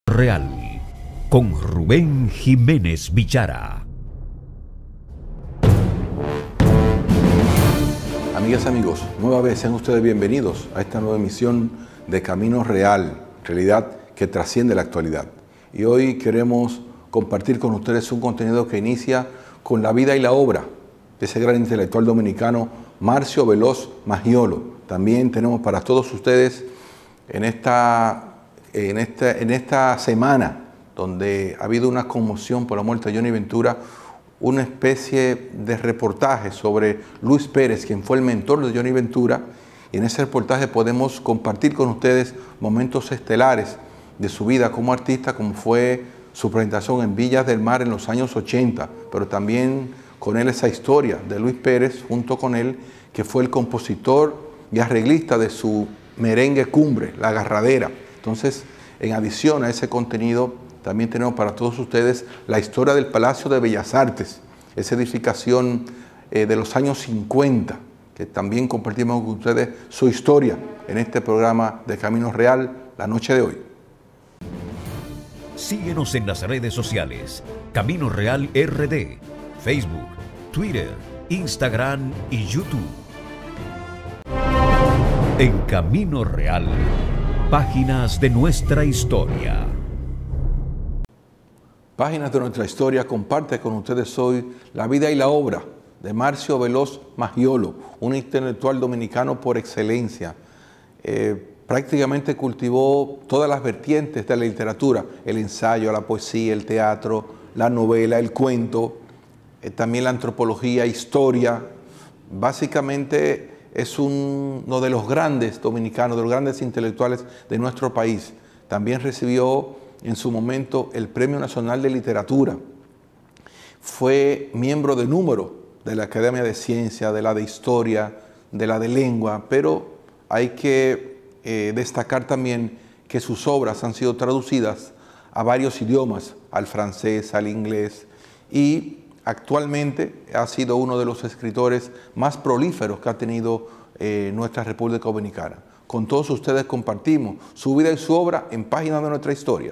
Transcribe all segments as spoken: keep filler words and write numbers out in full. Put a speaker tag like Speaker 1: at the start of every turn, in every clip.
Speaker 1: Real con Rubén Jiménez Villara.
Speaker 2: Amigas, amigos, nueva vez sean ustedes bienvenidos a esta nueva emisión de Camino Real, realidad que trasciende la actualidad. Y hoy queremos compartir con ustedes un contenido que inicia con la vida y la obra de ese gran intelectual dominicano, Marcio Veloz Maggiolo. También tenemos para todos ustedes en esta En esta, en esta semana, donde ha habido una conmoción por la muerte de Johnny Ventura, una especie de reportaje sobre Luis Pérez, quien fue el mentor de Johnny Ventura, y en ese reportaje podemos compartir con ustedes momentos estelares de su vida como artista, como fue su presentación en Villas del Mar en los años ochenta, pero también con él esa historia de Luis Pérez, junto con él, que fue el compositor y arreglista de su merengue cumbre, La Agarradera. Entonces, en adición a ese contenido, también tenemos para todos ustedes la historia del Palacio de Bellas Artes, esa edificación eh, de los años cincuenta, que también compartimos con ustedes su historia en este programa de Camino Real, la noche de hoy.
Speaker 1: Síguenos en las redes sociales, Camino Real R D, Facebook, Twitter, Instagram y YouTube. En Camino Real, páginas de nuestra historia.
Speaker 2: Páginas de nuestra historia comparte con ustedes hoy la vida y la obra de Marcio Veloz Maggiolo, un intelectual dominicano por excelencia. Eh, prácticamente cultivó todas las vertientes de la literatura, el ensayo, la poesía, el teatro, la novela, el cuento, eh, también la antropología, historia. Básicamente es un, uno de los grandes dominicanos, de los grandes intelectuales de nuestro país. También recibió en su momento el Premio Nacional de Literatura. Fue miembro de número de la Academia de Ciencia, de la de Historia, de la de Lengua, pero hay que eh, destacar también que sus obras han sido traducidas a varios idiomas, al francés, al inglés, y actualmente ha sido uno de los escritores más prolíferos que ha tenido eh, nuestra República Dominicana. Con todos ustedes compartimos su vida y su obra en Páginas de nuestra historia.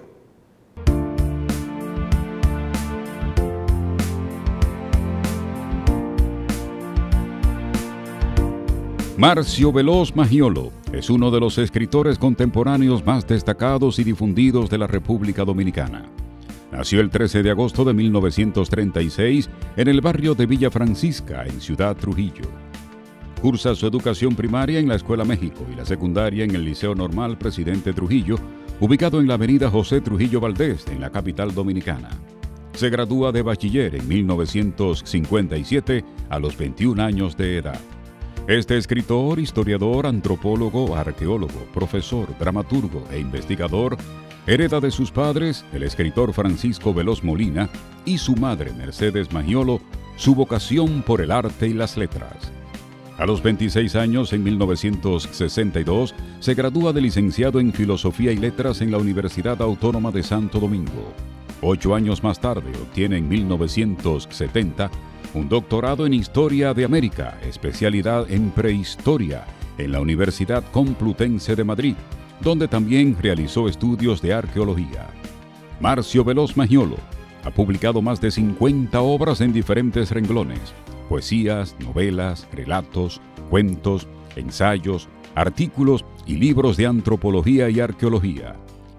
Speaker 3: Marcio Veloz Maggiolo es uno de los escritores contemporáneos más destacados y difundidos de la República Dominicana. Nació el trece de agosto de mil novecientos treinta y seis en el barrio de Villa Francisca, en Ciudad Trujillo. Cursa su educación primaria en la Escuela México y la secundaria en el Liceo Normal Presidente Trujillo, ubicado en la avenida José Trujillo Valdés, en la capital dominicana. Se gradúa de bachiller en mil novecientos cincuenta y siete a los veintiún años de edad. Este escritor, historiador, antropólogo, arqueólogo, profesor, dramaturgo e investigador hereda de sus padres, el escritor Francisco Veloz Molina, y su madre, Mercedes Maggiolo, su vocación por el arte y las letras. A los veintiséis años, en mil novecientos sesenta y dos, se gradúa de licenciado en Filosofía y Letras en la Universidad Autónoma de Santo Domingo. Ocho años más tarde, obtiene en mil novecientos setenta un doctorado en Historia de América, especialidad en Prehistoria, en la Universidad Complutense de Madrid, donde también realizó estudios de arqueología. Marcio Veloz Maggiolo ha publicado más de cincuenta obras en diferentes renglones: poesías, novelas, relatos, cuentos, ensayos, artículos y libros de antropología y arqueología.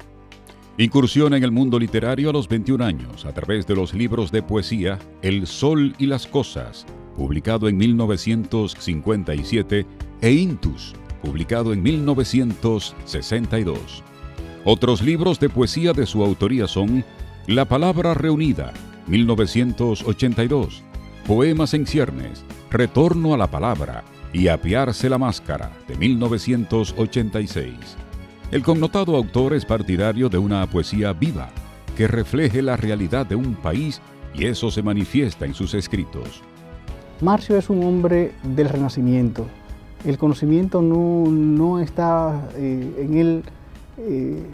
Speaker 3: Incursiona en el mundo literario a los veintiún años a través de los libros de poesía El Sol y las Cosas, publicado en mil novecientos cincuenta y siete, e Intus, publicado en mil novecientos sesenta y dos. Otros libros de poesía de su autoría son La Palabra Reunida, mil novecientos ochenta y dos, Poemas en ciernes, Retorno a la Palabra y Apearse la Máscara, de mil novecientos ochenta y seis. El connotado autor es partidario de una poesía viva, que refleje la realidad de un país, y eso se manifiesta en sus escritos.
Speaker 4: Marcio es un hombre del Renacimiento. El conocimiento no, no está eh, en él eh,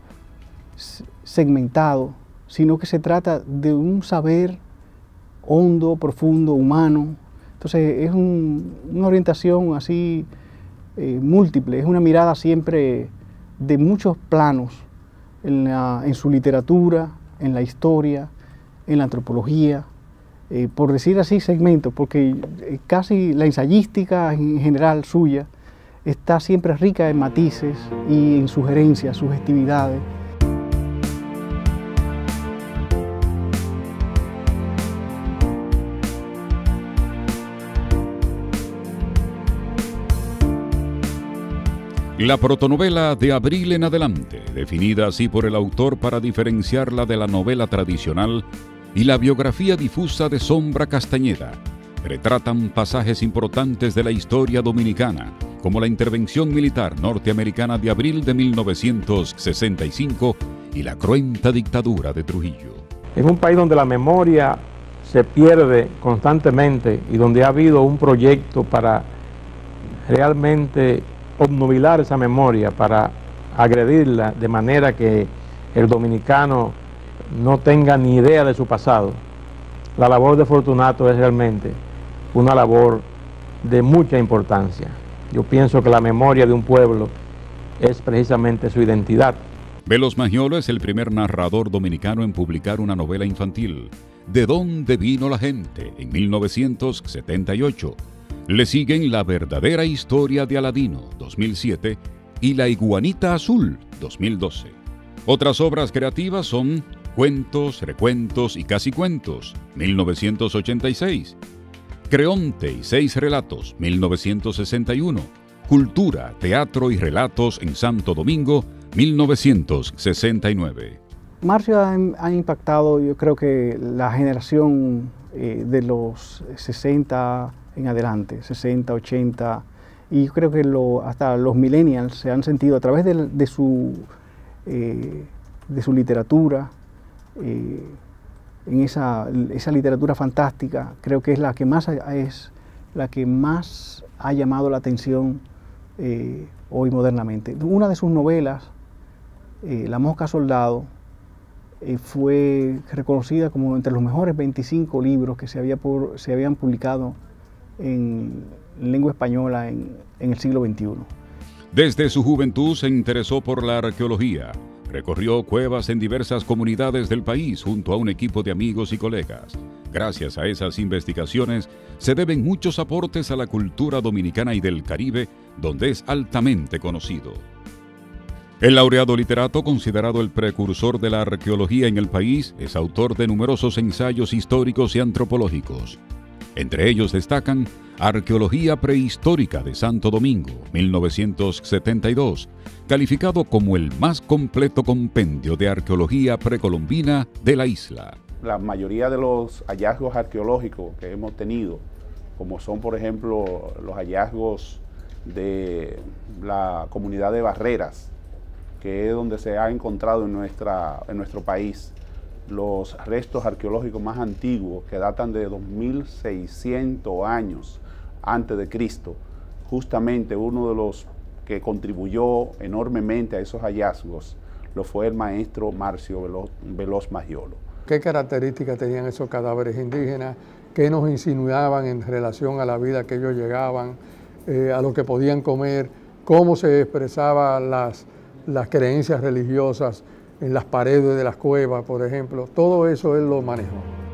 Speaker 4: segmentado, sino que se trata de un saber hondo, profundo, humano. Entonces es un, una orientación así eh, múltiple, es una mirada siempre de muchos planos en, la, en su literatura, en la historia, en la antropología, eh, por decir así segmentos, porque casi la ensayística en general suya está siempre rica en matices y en sugerencias, sugestividades.
Speaker 3: La protonovela De abril en adelante, definida así por el autor para diferenciarla de la novela tradicional, y la biografía difusa de Sombra Castañeda, retratan pasajes importantes de la historia dominicana, como la intervención militar norteamericana de abril de mil novecientos sesenta y cinco y la cruenta dictadura de Trujillo.
Speaker 5: En un país donde la memoria se pierde constantemente y donde ha habido un proyecto para realmente obnubilar esa memoria, para agredirla de manera que el dominicano no tenga ni idea de su pasado, la labor de Fortunato es realmente una labor de mucha importancia. Yo pienso que la memoria de un pueblo es precisamente su identidad.
Speaker 3: Veloz Magiolo es el primer narrador dominicano en publicar una novela infantil, ¿De dónde vino la gente?, en mil novecientos setenta y ocho. Le siguen La verdadera historia de Aladino, dos mil siete, y La iguanita azul, dos mil doce. Otras obras creativas son Cuentos, recuentos y casi cuentos, mil novecientos ochenta y seis. Creonte y seis relatos, mil novecientos sesenta y uno. Cultura, teatro y relatos en Santo Domingo, mil novecientos sesenta y nueve.
Speaker 4: Marcio ha, ha impactado, yo creo que la generación eh, de los sesenta en adelante, sesenta, ochenta, y yo creo que lo, hasta los millennials se han sentido a través de, de, su, eh, de su literatura, eh, en esa, esa literatura fantástica, creo que es la que más, es la que más ha llamado la atención eh, hoy modernamente. Una de sus novelas, eh, La mosca soldado, eh, fue reconocida como entre los mejores veinticinco libros que se, había por, se habían publicado en lengua española en, en el siglo veintiuno.
Speaker 3: Desde su juventud se interesó por la arqueología. Recorrió cuevas en diversas comunidades del país junto a un equipo de amigos y colegas. Gracias a esas investigaciones se deben muchos aportes a la cultura dominicana y del Caribe, donde es altamente conocido. El laureado literato, considerado el precursor de la arqueología en el país, es autor de numerosos ensayos históricos y antropológicos. Entre ellos destacan Arqueología prehistórica de Santo Domingo, mil novecientos setenta y dos, calificado como el más completo compendio de arqueología precolombina de la isla.
Speaker 6: La mayoría de los hallazgos arqueológicos que hemos tenido, como son por ejemplo los hallazgos de la comunidad de Barreras, que es donde se ha encontrado en, nuestra, en nuestro país los restos arqueológicos más antiguos, que datan de dos mil seiscientos años antes de Cristo. Justamente uno de los que contribuyó enormemente a esos hallazgos lo fue el maestro Marcio Veloz, Veloz Magiolo.
Speaker 7: ¿Qué características tenían esos cadáveres indígenas? ¿Qué nos insinuaban en relación a la vida que ellos llegaban, eh, a lo que podían comer? ¿Cómo se expresaban las, las creencias religiosas en las paredes de las cuevas, por ejemplo? Todo eso él lo manejó.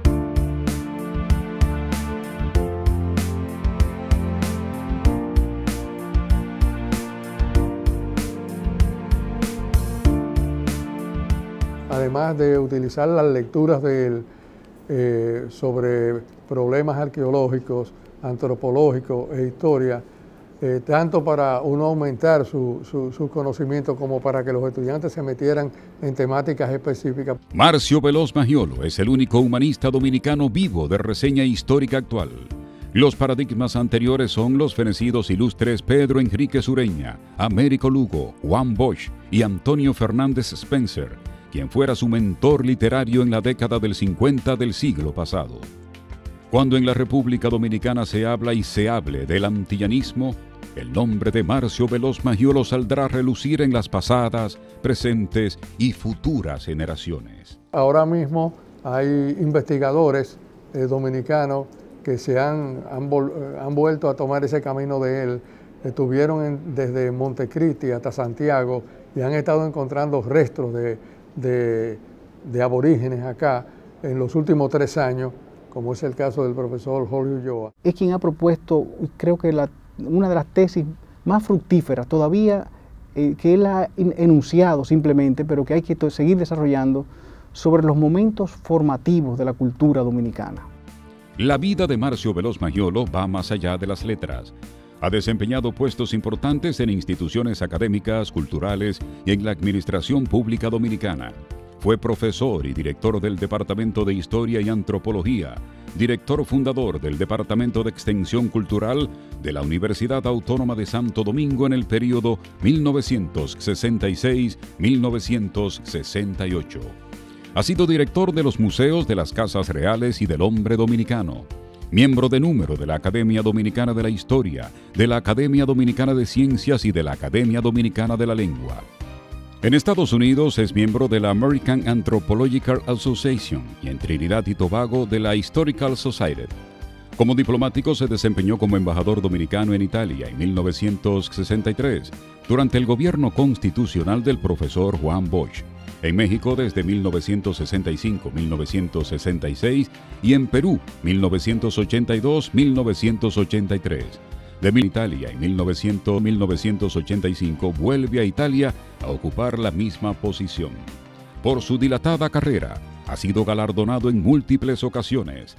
Speaker 7: Además de utilizar las lecturas de él eh, sobre problemas arqueológicos, antropológicos e historia, eh, tanto para uno aumentar su, su, su conocimiento como para que los estudiantes se metieran en temáticas específicas.
Speaker 3: Marcio Veloz Magiolo es el único humanista dominicano vivo de reseña histórica actual. Los paradigmas anteriores son los fenecidos ilustres Pedro Enrique Sureña, Américo Lugo, Juan Bosch y Antonio Fernández Spencer, quien fuera su mentor literario en la década del cincuenta del siglo pasado. Cuando en la República Dominicana se habla y se hable del antillanismo, el nombre de Marcio Veloz Magiolo saldrá a relucir en las pasadas, presentes y futuras generaciones.
Speaker 7: Ahora mismo hay investigadores eh, dominicanos que se han, han, han vuelto a tomar ese camino de él. Estuvieron en, desde Montecristi hasta Santiago y han estado encontrando restos de de, de aborígenes acá en los últimos tres años, como es el caso del profesor Jorge Ulloa.
Speaker 4: Es quien ha propuesto, creo que la, una de las tesis más fructíferas todavía, eh, que él ha enunciado simplemente, pero que hay que seguir desarrollando, sobre los momentos formativos de la cultura dominicana.
Speaker 3: La vida de Marcio Veloz Magiolo va más allá de las letras. Ha desempeñado puestos importantes en instituciones académicas, culturales y en la administración pública dominicana. Fue profesor y director del Departamento de Historia y Antropología, director fundador del Departamento de Extensión Cultural de la Universidad Autónoma de Santo Domingo en el período mil novecientos sesenta y seis a mil novecientos sesenta y ocho. Ha sido director de los museos de las Casas Reales y del Hombre Dominicano, miembro de número de la Academia Dominicana de la Historia, de la Academia Dominicana de Ciencias y de la Academia Dominicana de la Lengua. En Estados Unidos es miembro de la American Anthropological Association y en Trinidad y Tobago de la Historical Society. Como diplomático se desempeñó como embajador dominicano en Italia en mil novecientos sesenta y tres, durante el gobierno constitucional del profesor Juan Bosch. En México desde mil novecientos sesenta y cinco a mil novecientos sesenta y seis y en Perú mil novecientos ochenta y dos a mil novecientos ochenta y tres. De Italia en mil novecientos a mil novecientos ochenta y cinco vuelve a Italia a ocupar la misma posición. Por su dilatada carrera ha sido galardonado en múltiples ocasiones.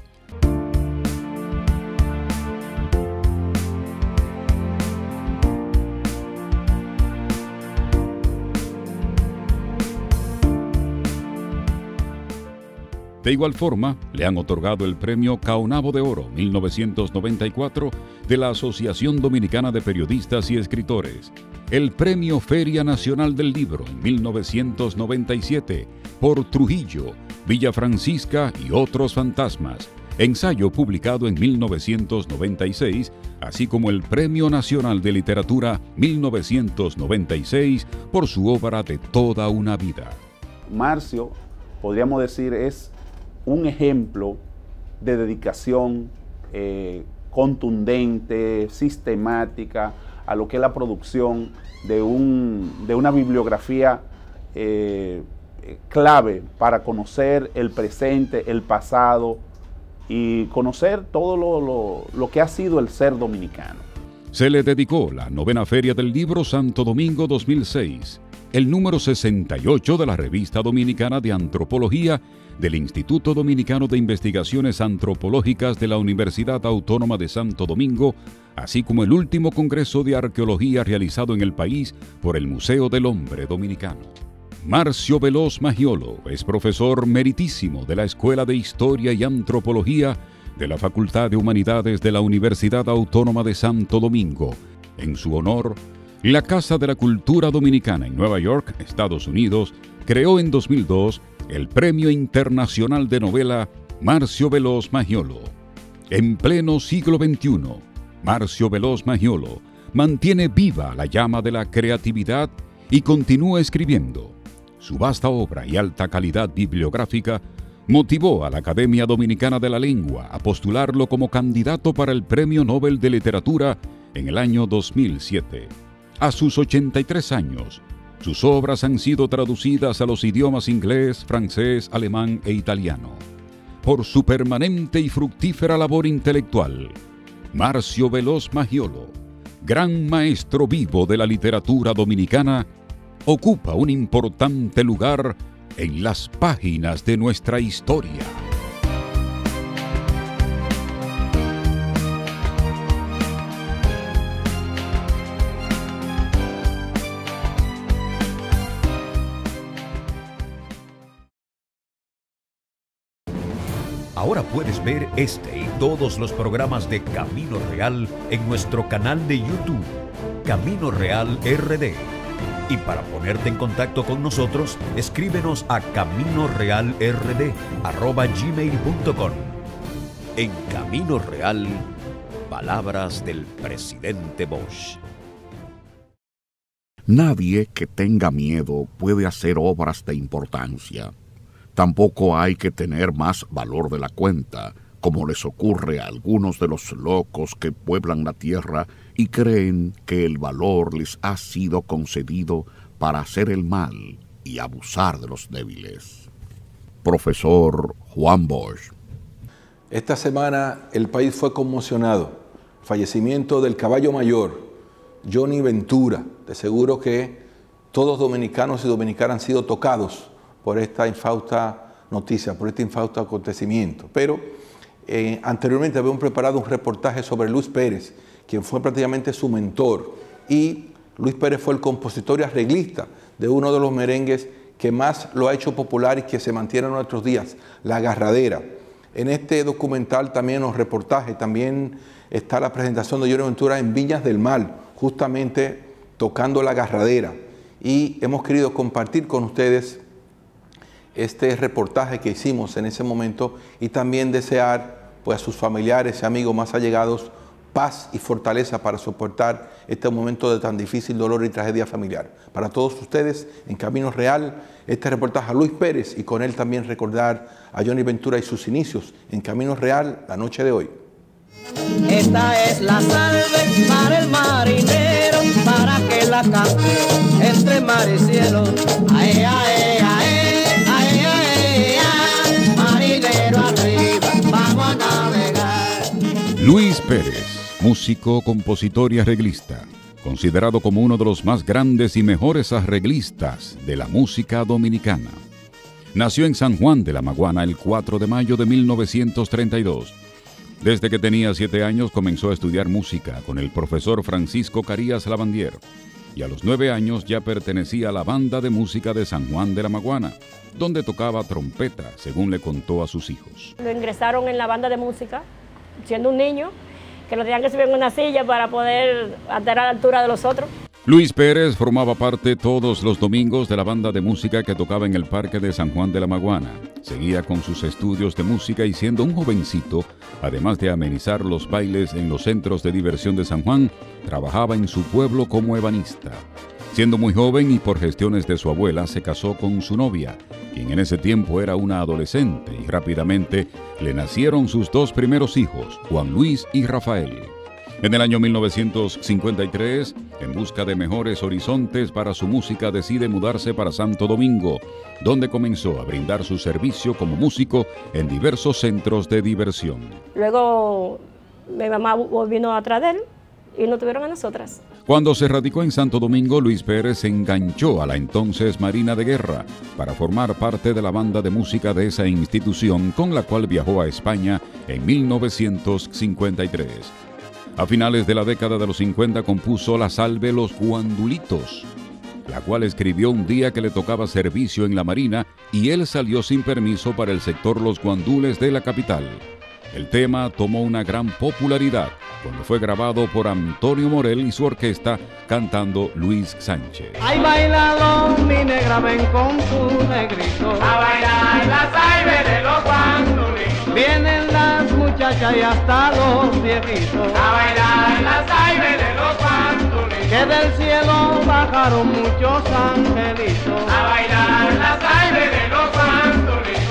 Speaker 3: De igual forma, le han otorgado el premio Caonabo de Oro mil novecientos noventa y cuatro de la Asociación Dominicana de Periodistas y Escritores, el Premio Feria Nacional del Libro en mil novecientos noventa y siete por Trujillo, Villa Francisca y otros fantasmas, ensayo publicado en mil novecientos noventa y seis, así como el Premio Nacional de Literatura mil novecientos noventa y seis por su obra de toda una vida.
Speaker 6: Marcio, podríamos decir, es un ejemplo de dedicación eh, contundente, sistemática, a lo que es la producción de, un, de una bibliografía eh, clave para conocer el presente, el pasado y conocer todo lo, lo, lo que ha sido el ser dominicano.
Speaker 3: Se le dedicó la novena Feria del Libro Santo Domingo dos mil seis, el número sesenta y ocho de la Revista Dominicana de Antropología del Instituto Dominicano de Investigaciones Antropológicas de la Universidad Autónoma de Santo Domingo, así como el último Congreso de Arqueología realizado en el país por el Museo del Hombre Dominicano. Marcio Veloz Magiolo es profesor meritísimo de la Escuela de Historia y Antropología de la Facultad de Humanidades de la Universidad Autónoma de Santo Domingo. En su honor, la Casa de la Cultura Dominicana en Nueva York, Estados Unidos, creó en dos mil dos el Premio Internacional de Novela Marcio Veloz Magiolo. En pleno siglo veintiuno, Marcio Veloz Magiolo mantiene viva la llama de la creatividad y continúa escribiendo. Su vasta obra y alta calidad bibliográfica motivó a la Academia Dominicana de la Lengua a postularlo como candidato para el Premio Nobel de Literatura en el año dos mil siete. A sus ochenta y tres años, sus obras han sido traducidas a los idiomas inglés, francés, alemán e italiano. Por su permanente y fructífera labor intelectual, Marcio Veloz Magiolo, gran maestro vivo de la literatura dominicana, ocupa un importante lugar en las páginas de nuestra historia.
Speaker 1: Ahora puedes ver este y todos los programas de Camino Real en nuestro canal de YouTube, Camino Real R D. Y para ponerte en contacto con nosotros, escríbenos a caminorealrd arroba gmail punto com. En Camino Real, palabras del presidente Bosch.
Speaker 8: Nadie que tenga miedo puede hacer obras de importancia. Tampoco hay que tener más valor de la cuenta, como les ocurre a algunos de los locos que pueblan la tierra y creen que el valor les ha sido concedido para hacer el mal y abusar de los débiles. Profesor Juan Bosch.
Speaker 2: Esta semana el país fue conmocionado. Fallecimiento del caballo mayor, Johnny Ventura. De seguro que todos dominicanos y dominicanas han sido tocados por esta infausta noticia, por este infausto acontecimiento. Pero eh, anteriormente habíamos preparado un reportaje sobre Luis Pérez, quien fue prácticamente su mentor. Y Luis Pérez fue el compositor y arreglista de uno de los merengues que más lo ha hecho popular y que se mantiene en nuestros días, La Agarradera. En este documental, también en los reportajes, también está la presentación de Johnny Ventura en Viñas del Mar, justamente tocando La Agarradera. Y hemos querido compartir con ustedes este reportaje que hicimos en ese momento y también desear pues, a sus familiares y amigos más allegados paz y fortaleza para soportar este momento de tan difícil dolor y tragedia familiar. Para todos ustedes, en Camino Real, este reportaje a Luis Pérez y con él también recordar a Johnny Ventura y sus inicios en Camino Real la noche de hoy.
Speaker 9: Esta es la salve para el marinero, para que la cante entre mar y cielo. Ae, ae, ae, ae, ae, ae, marinero arriba, vamos a navegar.
Speaker 3: Luis Pérez, músico, compositor y arreglista, considerado como uno de los más grandes y mejores arreglistas de la música dominicana. Nació en San Juan de la Maguana el cuatro de mayo de mil novecientos treinta y dos. Desde que tenía siete años comenzó a estudiar música con el profesor Francisco Carías Lavandier y a los nueve años ya pertenecía a la banda de música de San Juan de la Maguana, donde tocaba trompeta, según le contó a sus hijos.
Speaker 10: Lo ingresaron en la banda de música, siendo un niño, que lo tenían que subir en una silla para poder estar a la altura de los otros.
Speaker 3: Luis Pérez formaba parte todos los domingos de la banda de música que tocaba en el Parque de San Juan de la Maguana. Seguía con sus estudios de música y siendo un jovencito, además de amenizar los bailes en los centros de diversión de San Juan, trabajaba en su pueblo como ebanista. Siendo muy joven y por gestiones de su abuela, se casó con su novia, quien en ese tiempo era una adolescente, y rápidamente le nacieron sus dos primeros hijos, Juan Luis y Rafael. En el año mil novecientos cincuenta y tres, en busca de mejores horizontes para su música, decide mudarse para Santo Domingo, donde comenzó a brindar su servicio como músico en diversos centros de diversión.
Speaker 10: Luego mi mamá vino atrás de él y nos tuvieron a nosotras.
Speaker 3: Cuando se radicó en Santo Domingo, Luis Pérez se enganchó a la entonces Marina de Guerra para formar parte de la banda de música de esa institución, con la cual viajó a España en mil novecientos cincuenta y tres. A finales de la década de los cincuenta compuso la salve Los Guandulitos, la cual escribió un día que le tocaba servicio en la Marina y él salió sin permiso para el sector Los Guandules de la capital. El tema tomó una gran popularidad cuando fue grabado por Antonio Morel y su orquesta cantando Luis Sánchez.
Speaker 9: Ay, bailalo, mi negra, ven con tu negrito a bailar la salve de los guandulitos. Vienen las muchachas y hasta los viejitos a bailar la salve de los guandulitos. Que del cielo bajaron muchos angelitos a bailar la salve de los guandulitos.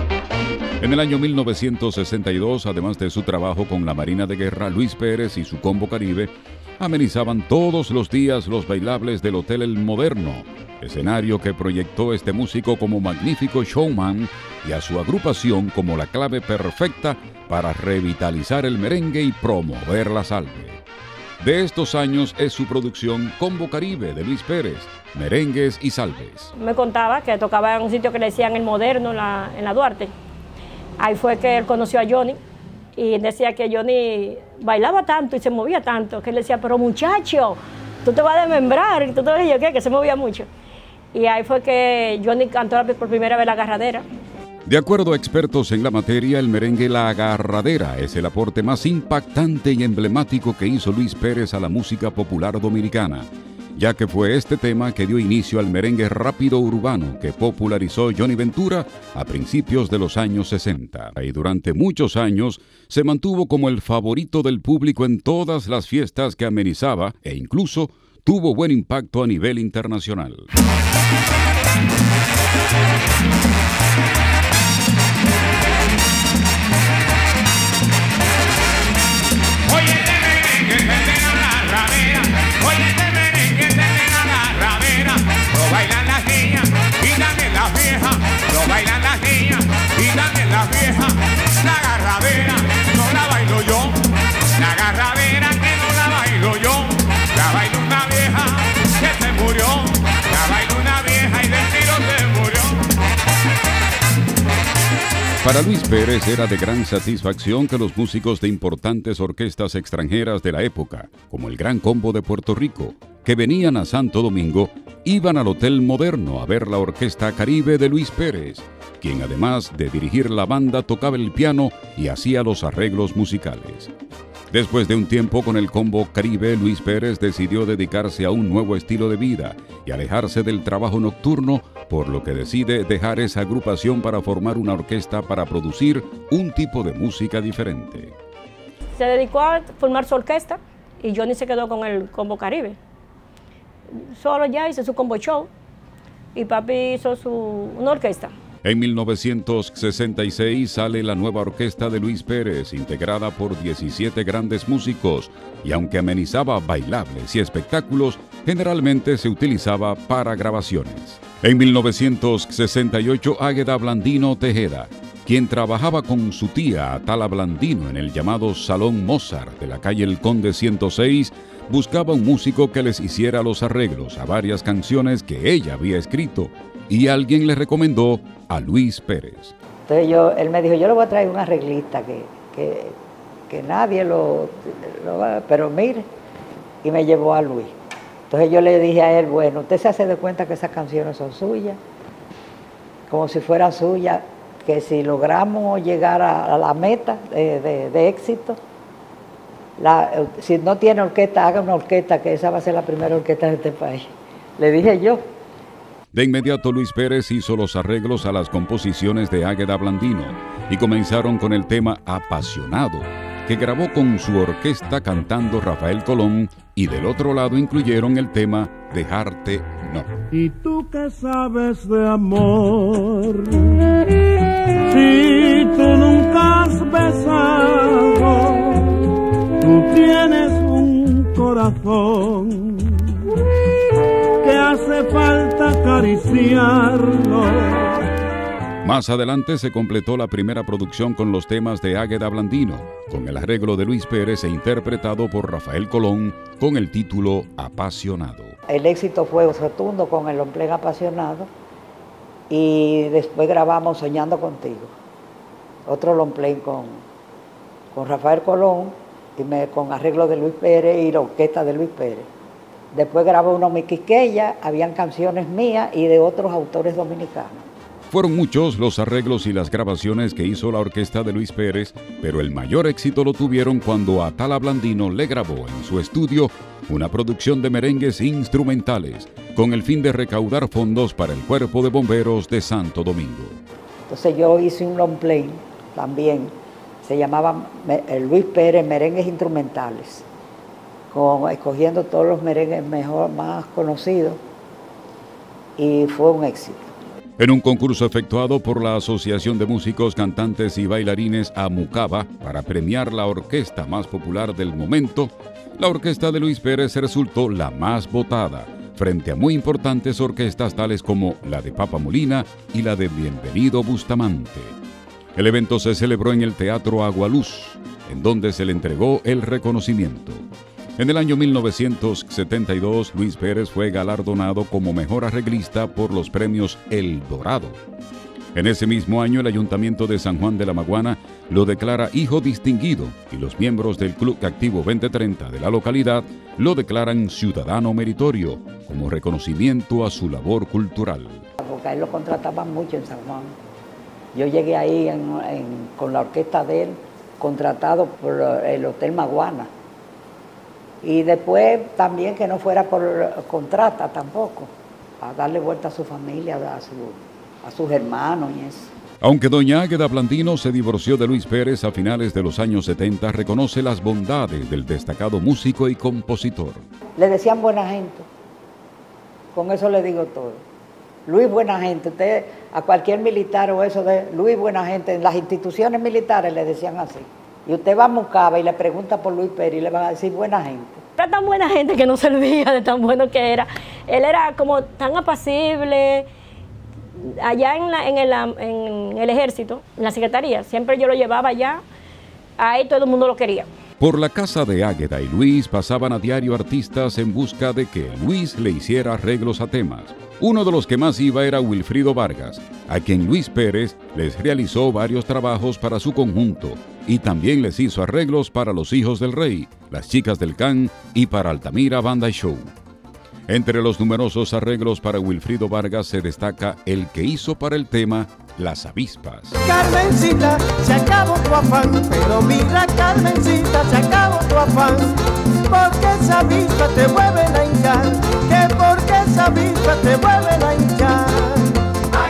Speaker 3: En el año mil novecientos sesenta y dos, además de su trabajo con la Marina de Guerra, Luis Pérez y su Combo Caribe amenizaban todos los días los bailables del Hotel El Moderno, escenario que proyectó este músico como magnífico showman y a su agrupación como la clave perfecta para revitalizar el merengue y promover la salve. De estos años es su producción Combo Caribe de Luis Pérez, merengues y salves.
Speaker 10: Me contaba que tocaba en un sitio que le decían El Moderno, en la, en la Duarte. Ahí fue que él conoció a Johnny y decía que Johnny bailaba tanto y se movía tanto, que él decía, pero muchacho, tú te vas a desmembrar, y tú te vas a decir, ¿qué? Que se movía mucho. Y ahí fue que Johnny cantó por primera vez La Agarradera.
Speaker 3: De acuerdo a expertos en la materia, el merengue La Agarradera es el aporte más impactante y emblemático que hizo Luis Pérez a la música popular dominicana, ya que fue este tema que dio inicio al merengue rápido urbano que popularizó Johnny Ventura a principios de los años sesenta. Y durante muchos años se mantuvo como el favorito del público en todas las fiestas que amenizaba e incluso tuvo buen impacto a nivel internacional.
Speaker 11: Bailan las niñas y lo bailan las niñas y también las viejas. La agarradera no la bailo yo, la agarradera que no la bailo yo, la baila una vieja que se murió, la baila una vieja y del tiro se murió.
Speaker 3: Para Luis Pérez era de gran satisfacción que los músicos de importantes orquestas extranjeras de la época, como el Gran Combo de Puerto Rico, que venían a Santo Domingo, iban al Hotel Moderno a ver la Orquesta Caribe de Luis Pérez, quien además de dirigir la banda tocaba el piano y hacía los arreglos musicales. Después de un tiempo con el Combo Caribe, Luis Pérez decidió dedicarse a un nuevo estilo de vida y alejarse del trabajo nocturno, por lo que decide dejar esa agrupación para formar una orquesta para producir un tipo de música diferente.
Speaker 10: Se dedicó a formar su orquesta y Johnny se quedó con el Combo Caribe. Solo ya hizo su combo show y papi hizo su, una orquesta.
Speaker 3: En mil novecientos sesenta y seis sale la nueva orquesta de Luis Pérez, integrada por diecisiete grandes músicos, y aunque amenizaba bailables y espectáculos, generalmente se utilizaba para grabaciones. En mil novecientos sesenta y ocho, Águeda Blandino Tejeda, quien trabajaba con su tía Atala Blandino en el llamado Salón Mozart de la calle El Conde ciento seis, buscaba un músico que les hiciera los arreglos a varias canciones que ella había escrito, y alguien le recomendó a Luis Pérez.
Speaker 12: Entonces yo, él me dijo, yo le voy a traer un arreglista que, que, que nadie lo, lo va, pero mire, y me llevó a Luis. Entonces yo le dije a él, bueno, usted se hace de cuenta que esas canciones son suyas, como si fueran suyas, que si logramos llegar a, a la meta de, de, de éxito, la, si no tiene orquesta, haga una orquesta, que esa va a ser la primera orquesta de este país. Le dije yo.
Speaker 3: De inmediato Luis Pérez hizo los arreglos a las composiciones de Águeda Blandino y comenzaron con el tema Apasionado, que grabó con su orquesta cantando Rafael Colón, y del otro lado incluyeron el tema Dejarte No.
Speaker 13: ¿Y tú qué sabes de amor? Si tú nunca has besado, tú tienes un corazón que hace falta acariciarlo.
Speaker 3: Más adelante se completó la primera producción con los temas de Águeda Blandino, con el arreglo de Luis Pérez e interpretado por Rafael Colón con el título Apasionado.
Speaker 12: El éxito fue rotundo con el Omplén Apasionado y después grabamos Soñando Contigo, otro Lomplén con, con Rafael Colón y me, con arreglo de Luis Pérez y la orquesta de Luis Pérez. Después grabó uno Mi Quiqueya, habían canciones mías y de otros autores dominicanos.
Speaker 3: Fueron muchos los arreglos y las grabaciones que hizo la orquesta de Luis Pérez, pero el mayor éxito lo tuvieron cuando Atala Blandino le grabó en su estudio una producción de merengues instrumentales, con el fin de recaudar fondos para el Cuerpo de Bomberos de Santo Domingo.
Speaker 12: Entonces yo hice un long play también, se llamaba Luis Pérez Merengues Instrumentales, con, escogiendo todos los merengues mejor, más conocidos, y fue un éxito.
Speaker 3: En un concurso efectuado por la Asociación de Músicos, Cantantes y Bailarines AMUCABA para premiar la orquesta más popular del momento, la orquesta de Luis Pérez resultó la más votada, frente a muy importantes orquestas tales como la de Papa Molina y la de Bienvenido Bustamante. El evento se celebró en el Teatro Agualuz, en donde se le entregó el reconocimiento. En el año mil novecientos setenta y dos, Luis Pérez fue galardonado como mejor arreglista por los premios El Dorado. En ese mismo año, el Ayuntamiento de San Juan de la Maguana lo declara hijo distinguido y los miembros del Club Activo veinte treinta de la localidad lo declaran ciudadano meritorio como reconocimiento a su labor cultural.
Speaker 12: Porque a él lo contrataban mucho en San Juan. Yo llegué ahí en, en, con la orquesta de él, contratado por el Hotel Maguana. Y después también que no fuera por contrata tampoco, a darle vuelta a su familia, a, su, a sus hermanos y eso.
Speaker 3: Aunque doña Águeda Blandino se divorció de Luis Pérez a finales de los años setenta, reconoce las bondades del destacado músico y compositor.
Speaker 12: Le decían buena gente, con eso le digo todo. Luis buena gente, usted a cualquier militar o eso de Luis buena gente, en las instituciones militares le decían así. Y usted va a Mucaba y le pregunta por Luis Pérez y le van a decir buena gente.
Speaker 10: Era tan buena gente que no servía de tan bueno que era. Él era como tan apacible, allá en, la, en, el, en el ejército, en la secretaría, siempre yo lo llevaba allá, ahí todo el mundo lo quería.
Speaker 3: Por la casa de Águeda y Luis pasaban a diario artistas en busca de que Luis le hiciera arreglos a temas. Uno de los que más iba era Wilfrido Vargas, a quien Luis Pérez les realizó varios trabajos para su conjunto y también les hizo arreglos para Los Hijos del Rey, Las Chicas del Can y para Altamira Banda y Show. Entre los numerosos arreglos para Wilfrido Vargas se destaca el que hizo para el tema Las Avispas.
Speaker 9: Carmencita, se acabó tu afán, pero mira Carmencita, se acabó tu afán, porque esa avispa te vuelven a hinchar, que porque esa avispa te vuelven a hinchar, a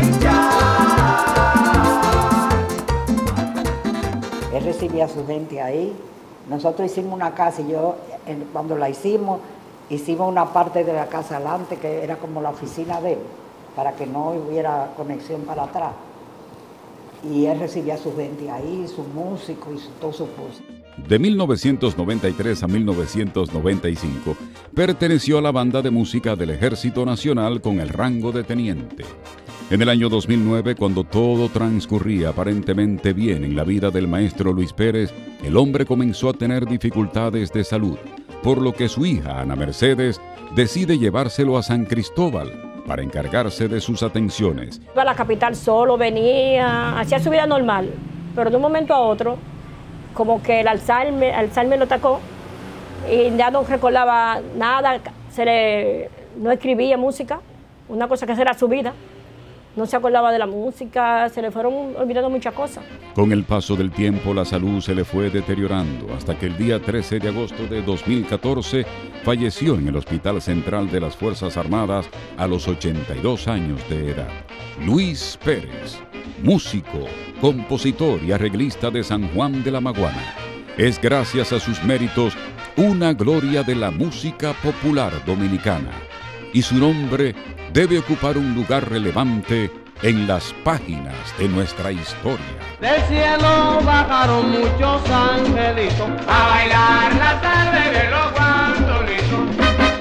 Speaker 9: hinchar.
Speaker 12: Él recibía a su gente ahí, nosotros hicimos una casa y yo, cuando la hicimos, hicimos una parte de la casa adelante que era como la oficina de él, para que no hubiera conexión para atrás. Y él recibía a su gente ahí, sus músicos y su, todos sus cosas.
Speaker 3: De mil novecientos noventa y tres a mil novecientos noventa y cinco, perteneció a la banda de música del Ejército Nacional con el rango de teniente. En el año dos mil nueve, cuando todo transcurría aparentemente bien en la vida del maestro Luis Pérez, el hombre comenzó a tener dificultades de salud, por lo que su hija, Ana Mercedes, decide llevárselo a San Cristóbal para encargarse de sus atenciones.
Speaker 10: Iba a la capital solo, venía, hacía su vida normal, pero de un momento a otro, como que el Alzheimer, Alzheimer lo atacó y ya no recordaba nada, se le, no escribía música, una cosa que era su vida. No se acordaba de la música, se le fueron olvidando muchas cosas.
Speaker 3: Con el paso del tiempo, la salud se le fue deteriorando hasta que el día trece de agosto de dos mil catorce falleció en el Hospital Central de las Fuerzas Armadas a los ochenta y dos años de edad. Luis Pérez, músico, compositor y arreglista de San Juan de la Maguana, es gracias a sus méritos una gloria de la música popular dominicana, y su nombre debe ocupar un lugar relevante en las páginas de nuestra historia.
Speaker 9: Del cielo bajaron muchos angelitos a bailar la tarde de los guandolitos.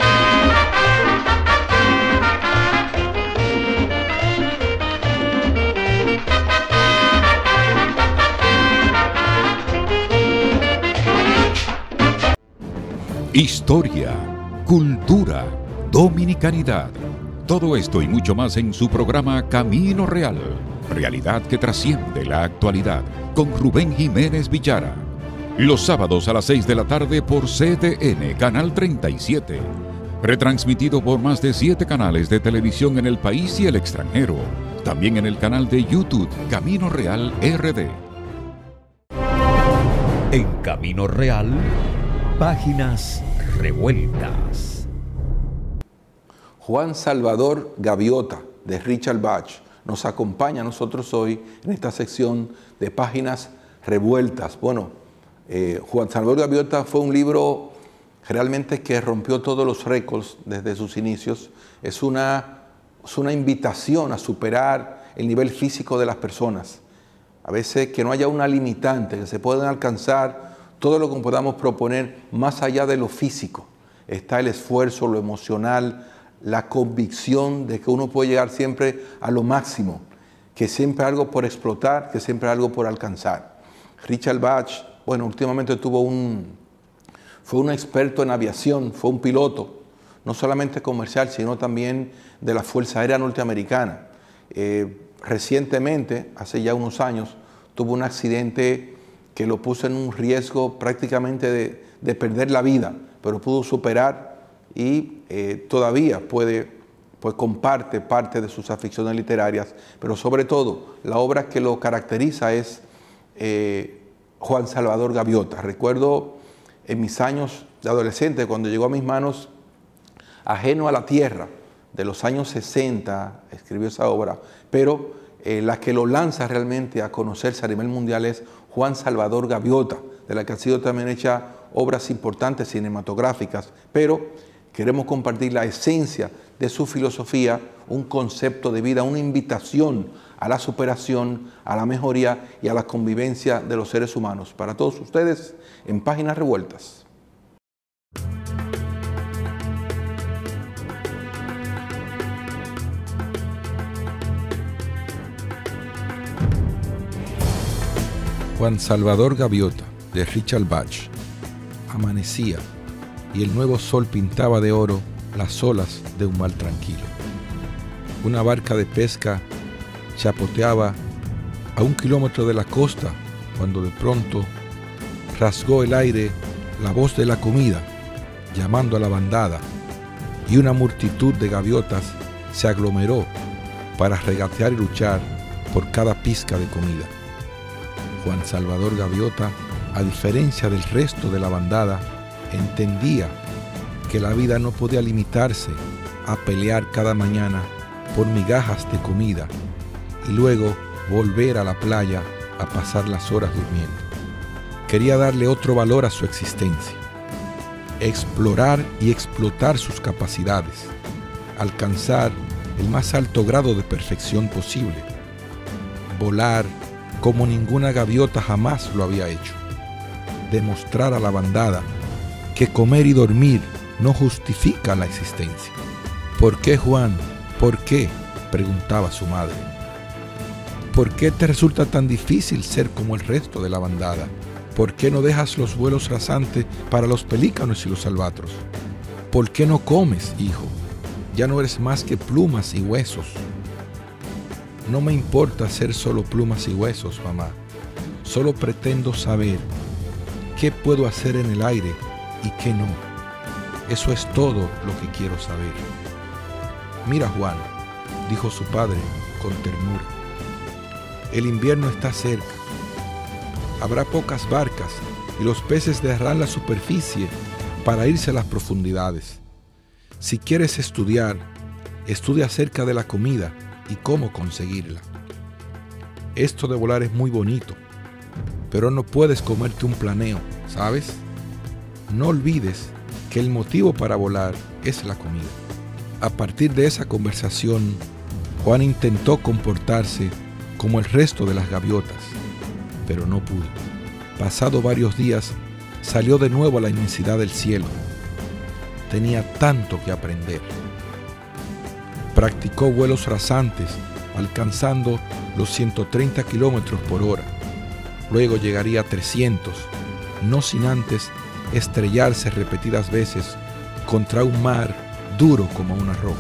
Speaker 3: Historia, cultura, dominicanidad. Todo esto y mucho más en su programa Camino Real, realidad que trasciende la actualidad, con Rubén Jiménez Villara. Los sábados a las seis de la tarde por C D N, Canal treinta y siete. Retransmitido por más de siete canales de televisión en el país y el extranjero. También en el canal de YouTube Camino Real R D.
Speaker 1: En Camino Real, páginas revueltas.
Speaker 2: Juan Salvador Gaviota, de Richard Bach, nos acompaña a nosotros hoy en esta sección de páginas revueltas. Bueno, eh, Juan Salvador Gaviota fue un libro realmente que rompió todos los récords desde sus inicios. Es una, es una invitación a superar el nivel físico de las personas. A veces que no haya una limitante, que se puedan alcanzar todo lo que podamos proponer más allá de lo físico. Está el esfuerzo, lo emocional, la convicción de que uno puede llegar siempre a lo máximo, que siempre hay algo por explotar, que siempre hay algo por alcanzar. Richard Bach, bueno, últimamente tuvo un, fue un experto en aviación, fue un piloto, no solamente comercial, sino también de la Fuerza Aérea Norteamericana. Eh, recientemente, hace ya unos años, tuvo un accidente que lo puso en un riesgo prácticamente de, de perder la vida, pero pudo superar y eh, todavía puede, pues comparte parte de sus aficiones literarias, pero sobre todo la obra que lo caracteriza es eh, Juan Salvador Gaviota. Recuerdo en mis años de adolescente, cuando llegó a mis manos Ajeno a la Tierra, de los años sesenta, escribió esa obra, pero eh, la que lo lanza realmente a conocerse a nivel mundial es Juan Salvador Gaviota, de la que han sido también hechas obras importantes cinematográficas, pero queremos compartir la esencia de su filosofía, un concepto de vida, una invitación a la superación, a la mejoría y a la convivencia de los seres humanos. Para todos ustedes, en Páginas Revueltas.
Speaker 14: Juan Salvador Gaviota, de Richard Bach. Amanecía y el nuevo sol pintaba de oro las olas de un mar tranquilo. Una barca de pesca chapoteaba a un kilómetro de la costa cuando de pronto rasgó el aire la voz de la comida llamando a la bandada, y una multitud de gaviotas se aglomeró para regatear y luchar por cada pizca de comida. Juan Salvador Gaviota, a diferencia del resto de la bandada, entendía que la vida no podía limitarse a pelear cada mañana por migajas de comida y luego volver a la playa a pasar las horas durmiendo. Quería darle otro valor a su existencia, explorar y explotar sus capacidades, alcanzar el más alto grado de perfección posible, volar como ninguna gaviota jamás lo había hecho, demostrar a la bandada que comer y dormir no justifica la existencia. ¿Por qué, Juan? ¿Por qué?, preguntaba su madre. ¿Por qué te resulta tan difícil ser como el resto de la bandada? ¿Por qué no dejas los vuelos rasantes para los pelícanos y los albatros? ¿Por qué no comes, hijo? Ya no eres más que plumas y huesos. No me importa ser solo plumas y huesos, mamá. Solo pretendo saber qué puedo hacer en el aire y qué no. Eso es todo lo que quiero saber. Mira, Juan, dijo su padre con ternura. El invierno está cerca. Habrá pocas barcas y los peces dejarán la superficie para irse a las profundidades. Si quieres estudiar, estudia acerca de la comida y cómo conseguirla. Esto de volar es muy bonito, pero no puedes comerte un planeo, ¿sabes? No olvides que el motivo para volar es la comida. A partir de esa conversación, Juan intentó comportarse como el resto de las gaviotas, pero no pudo. Pasado varios días, salió de nuevo a la inmensidad del cielo. Tenía tanto que aprender. Practicó vuelos rasantes, alcanzando los ciento treinta kilómetros por hora. Luego llegaría a trescientos, no sin antes estrellarse repetidas veces contra un mar duro como una roca.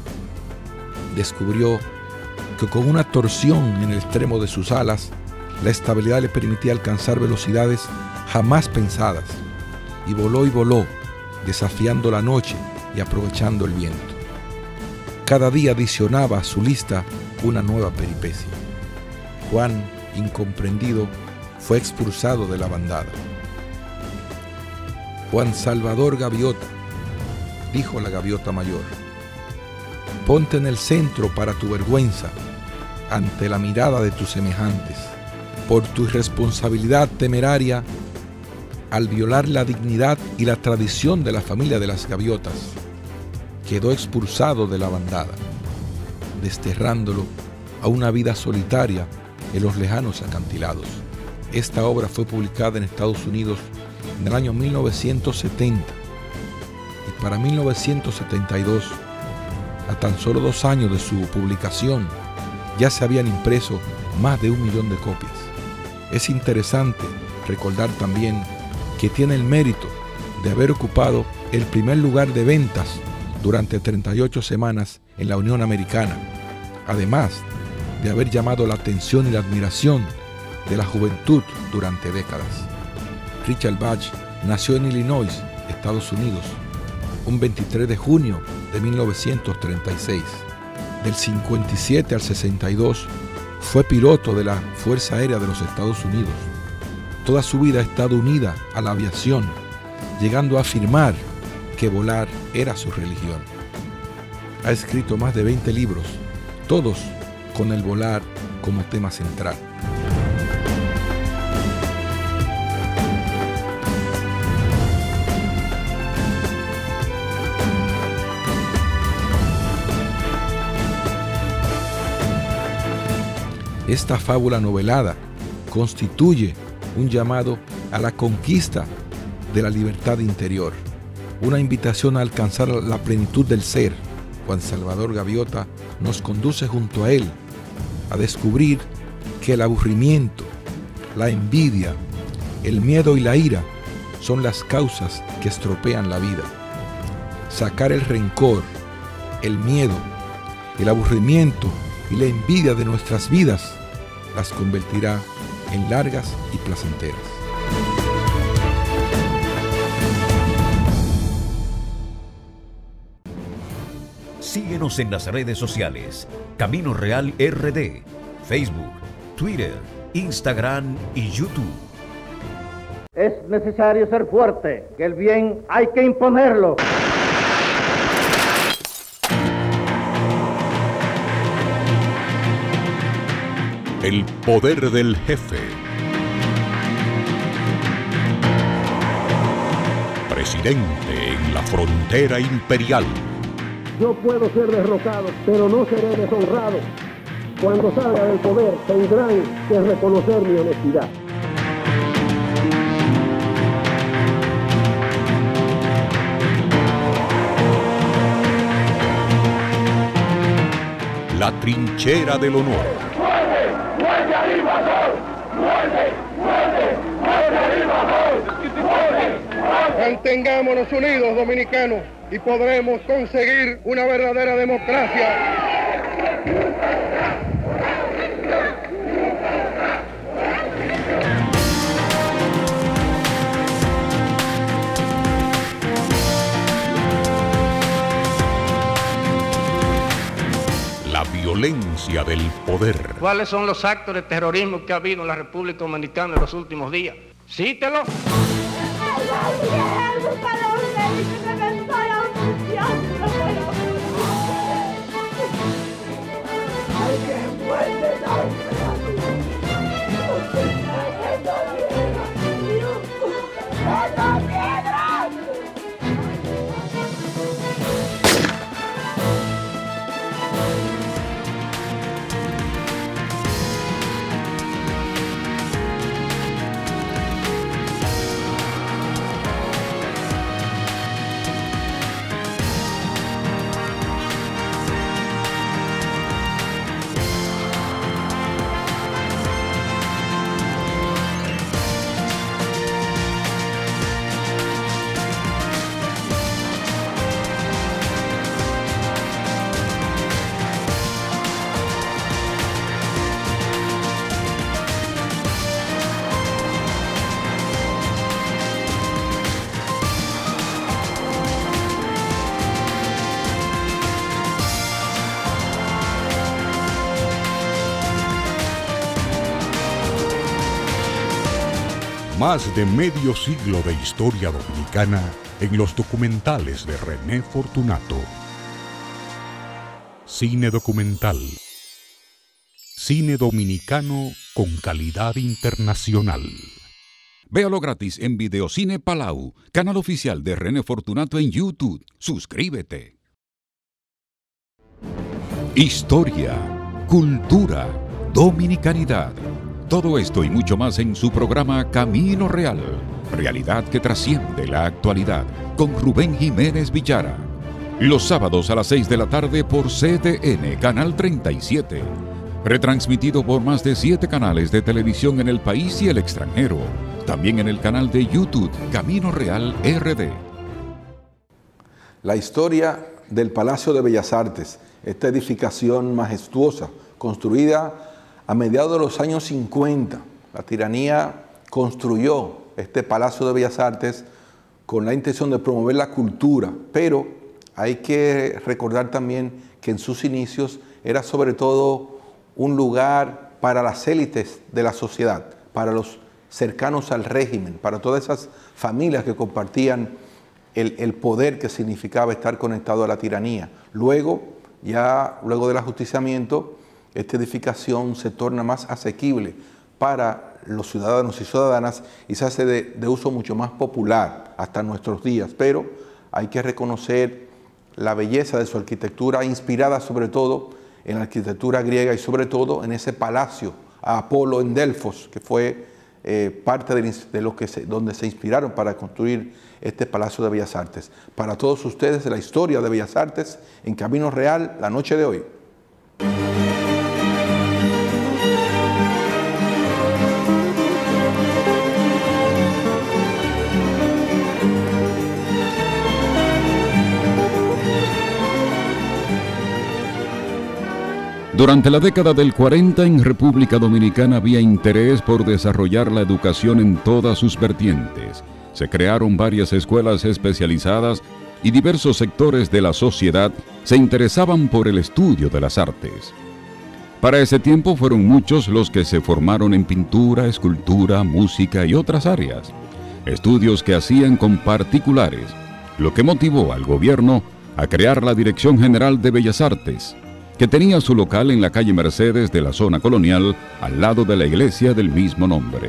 Speaker 14: Descubrió que con una torsión en el extremo de sus alas, la estabilidad le permitía alcanzar velocidades jamás pensadas, y voló y voló, desafiando la noche y aprovechando el viento. Cada día adicionaba a su lista una nueva peripecia. Juan, incomprendido, fue expulsado de la bandada. Juan Salvador Gaviota, dijo la gaviota mayor, ponte en el centro para tu vergüenza ante la mirada de tus semejantes, por tu irresponsabilidad temeraria al violar la dignidad y la tradición de la familia de las gaviotas. Quedó expulsado de la bandada, desterrándolo a una vida solitaria en los lejanos acantilados. Esta obra fue publicada en Estados Unidos en el año mil novecientos setenta y para mil novecientos setenta y dos, a tan solo dos años de su publicación, ya se habían impreso más de un millón de copias. Es interesante recordar también que tiene el mérito de haber ocupado el primer lugar de ventas durante treinta y ocho semanas en la Unión Americana, además de haber llamado la atención y la admiración de la juventud durante décadas. Richard Bach nació en Illinois, Estados Unidos, un veintitrés de junio de mil novecientos treinta y seis. Del cincuenta y siete al sesenta y dos fue piloto de la Fuerza Aérea de los Estados Unidos. Toda su vida ha estado unida a la aviación, llegando a afirmar que volar era su religión. Ha escrito más de veinte libros, todos con el volar como tema central. Esta fábula novelada constituye un llamado a la conquista de la libertad interior, una invitación a alcanzar la plenitud del ser. Juan Salvador Gaviota nos conduce junto a él a descubrir que el aburrimiento, la envidia, el miedo y la ira son las causas que estropean la vida. Sacar el rencor, el miedo, el aburrimiento y la envidia de nuestras vidas las convertirá en largas y placenteras.
Speaker 1: Síguenos en las redes sociales, Camino Real R D, Facebook, Twitter, Instagram y YouTube.
Speaker 15: Es necesario ser fuerte, que el bien hay que imponerlo.
Speaker 8: El poder del jefe. Presidente en la frontera imperial.
Speaker 15: Yo puedo ser derrocado, pero no seré deshonrado. Cuando salga del poder, tendrán que reconocer mi honestidad.
Speaker 8: La trinchera del honor.
Speaker 11: ¡Muerde! ¡Muerde al invasor! ¡Muerde! ¡Muerde! ¡Muerde al invasor! ¡Muerde!
Speaker 16: Mantengámonos unidos, dominicanos, y podremos conseguir una verdadera democracia.
Speaker 8: La violencia del poder.
Speaker 17: ¿Cuáles son los actos de terrorismo que ha habido en la República Dominicana en los últimos días? Cítelo.
Speaker 8: Más de medio siglo de historia dominicana en los documentales de René Fortunato. Cine documental. Cine dominicano con calidad internacional.
Speaker 3: Véalo gratis en Videocine Palau, canal oficial de René Fortunato en YouTube. Suscríbete. Historia, cultura, dominicanidad. Todo esto y mucho más en su programa Camino Real. Realidad que trasciende la actualidad. Con Rubén Jiménez Villara. Los sábados a las seis de la tarde por C D N, Canal treinta y siete. Retransmitido por más de siete canales de televisión en el país y el extranjero. También en el canal de YouTube Camino Real R D.
Speaker 2: La historia del Palacio de Bellas Artes, esta edificación majestuosa, construida a mediados de los años cincuenta. La tiranía construyó este Palacio de Bellas Artes con la intención de promover la cultura, pero hay que recordar también que en sus inicios era sobre todo un lugar para las élites de la sociedad, para los cercanos al régimen, para todas esas familias que compartían el, el poder que significaba estar conectado a la tiranía. Luego, ya luego del ajusticiamiento, esta edificación se torna más asequible para los ciudadanos y ciudadanas y se hace de, de uso mucho más popular hasta nuestros días, pero hay que reconocer la belleza de su arquitectura, inspirada sobre todo en la arquitectura griega y sobre todo en ese palacio a Apolo en Delfos, que fue eh, parte de, de lo que se, donde se inspiraron para construir este Palacio de Bellas Artes. Para todos ustedes, la historia de Bellas Artes en Camino Real, la noche de hoy.
Speaker 3: Durante la década del cuarenta en República Dominicana había interés por desarrollar la educación en todas sus vertientes. Se crearon varias escuelas especializadas y diversos sectores de la sociedad se interesaban por el estudio de las artes. Para ese tiempo fueron muchos los que se formaron en pintura, escultura, música y otras áreas, estudios que hacían con particulares, lo que motivó al gobierno a crear la Dirección General de Bellas Artes, que tenía su local en la calle Mercedes de la zona colonial, al lado de la iglesia del mismo nombre.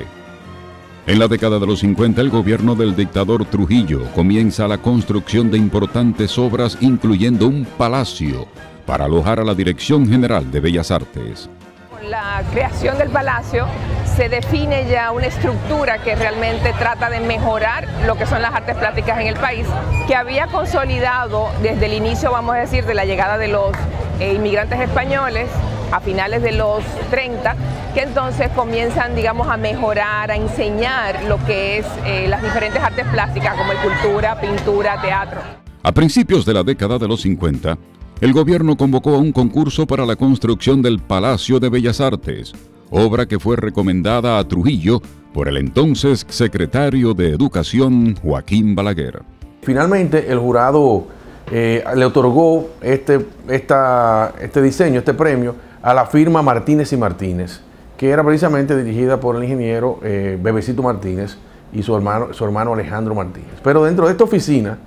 Speaker 3: En la década de los cincuenta, el gobierno del dictador Trujillo comienza la construcción de importantes obras, incluyendo un palacio, para alojar a la Dirección General de Bellas Artes.
Speaker 18: Con la creación del palacio se define ya una estructura que realmente trata de mejorar lo que son las artes plásticas en el país, que había consolidado desde el inicio, vamos a decir, de la llegada de los eh, inmigrantes españoles a finales de los treinta, que entonces comienzan, digamos, a mejorar, a enseñar lo que es eh, las diferentes artes plásticas como escultura, pintura, teatro.
Speaker 3: A principios de la década de los cincuenta, el gobierno convocó a un concurso para la construcción del Palacio de Bellas Artes, obra que fue recomendada a Trujillo por el entonces secretario de Educación, Joaquín Balaguer.
Speaker 19: Finalmente, el jurado eh, le otorgó este, esta, este diseño, este premio, a la firma Martínez y Martínez, que era precisamente dirigida por el ingeniero eh, Bebecito Martínez y su hermano, su hermano Alejandro Martínez. Pero dentro de esta oficina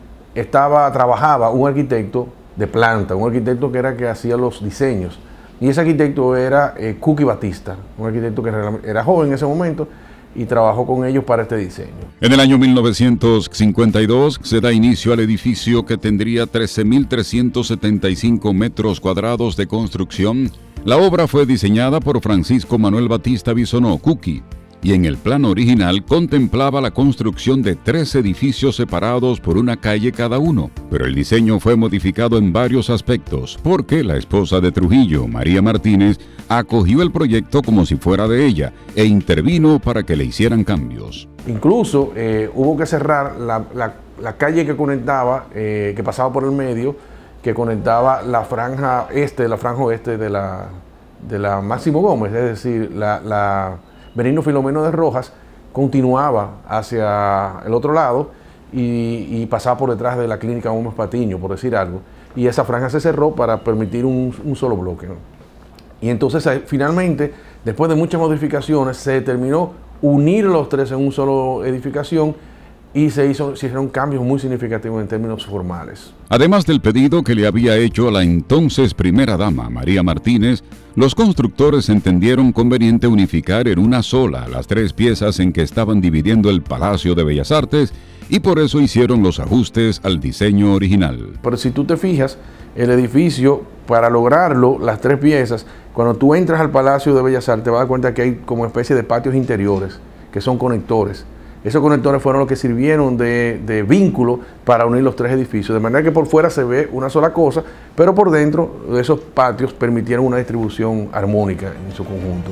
Speaker 19: estaba, trabajaba un arquitecto de planta, un arquitecto que era que hacía los diseños, y ese arquitecto era eh, Cookie Batista, un arquitecto que era joven en ese momento y trabajó con ellos para este diseño.
Speaker 3: En el año mil novecientos cincuenta y dos se da inicio al edificio, que tendría trece mil trescientos setenta y cinco metros cuadrados de construcción. La obra fue diseñada por Francisco Manuel Batista Bisonó, Cookie, y en el plan original contemplaba la construcción de tres edificios separados por una calle cada uno, pero el diseño fue modificado en varios aspectos, porque la esposa de Trujillo, María Martínez, acogió el proyecto como si fuera de ella e intervino para que le hicieran cambios.
Speaker 19: Incluso eh, hubo que cerrar la, la, la calle que conectaba, eh, que pasaba por el medio, que conectaba la franja este, la franja oeste de la, de la Máximo Gómez, es decir, la... la Benigno Filomeno de Rojas, continuaba hacia el otro lado y, y pasaba por detrás de la clínica Gómez Patiño, por decir algo, y esa franja se cerró para permitir un, un solo bloque, ¿no? Y entonces finalmente, después de muchas modificaciones, se determinó unir los tres en una sola edificación y se, hizo, se hicieron cambios muy significativos en términos formales.
Speaker 3: Además del pedido que le había hecho a la entonces primera dama, María Martínez, los constructores entendieron conveniente unificar en una sola las tres piezas en que estaban dividiendo el Palacio de Bellas Artes, y por eso hicieron los ajustes al diseño original.
Speaker 19: Pero si tú te fijas, el edificio, para lograrlo, las tres piezas, cuando tú entras al Palacio de Bellas Artes, te vas a dar cuenta que hay como especie de patios interiores, que son conectores. Esos conectores fueron los que sirvieron de, de vínculo para unir los tres edificios, de manera que por fuera se ve una sola cosa, pero por dentro esos patios permitieron una distribución armónica en su conjunto.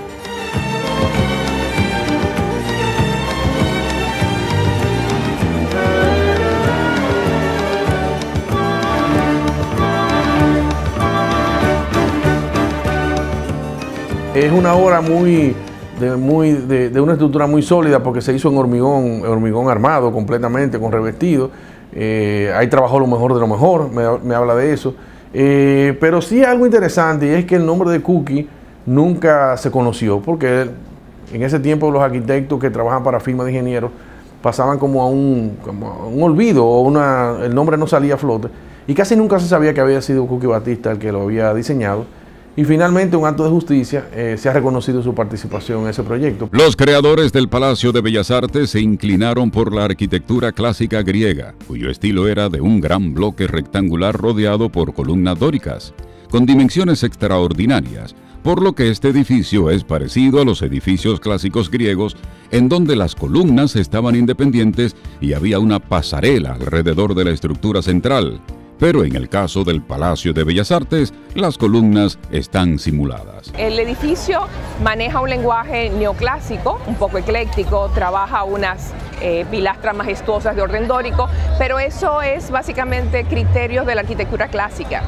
Speaker 19: Es una obra muy... De, muy, de, de una estructura muy sólida, porque se hizo en hormigón, hormigón armado completamente, con revestido. Eh, ahí trabajó lo mejor de lo mejor, me, me habla de eso. Eh, pero sí algo interesante, y es que el nombre de Cookie nunca se conoció, porque en ese tiempo los arquitectos que trabajan para firmas de ingenieros pasaban como a un, como a un olvido, o una, el nombre no salía a flote, y casi nunca se sabía que había sido Cookie Batista el que lo había diseñado. Y finalmente, un acto de justicia, eh, se ha reconocido su participación en ese proyecto.
Speaker 3: Los creadores del Palacio de Bellas Artes se inclinaron por la arquitectura clásica griega, cuyo estilo era de un gran bloque rectangular rodeado por columnas dóricas, con dimensiones extraordinarias, por lo que este edificio es parecido a los edificios clásicos griegos, en donde las columnas estaban independientes y había una pasarela alrededor de la estructura central. Pero en el caso del Palacio de Bellas Artes, las columnas están simuladas.
Speaker 18: El edificio maneja un lenguaje neoclásico, un poco ecléctico, trabaja unas eh, pilastras majestuosas de orden dórico, pero eso es básicamente criterios de la arquitectura clásica.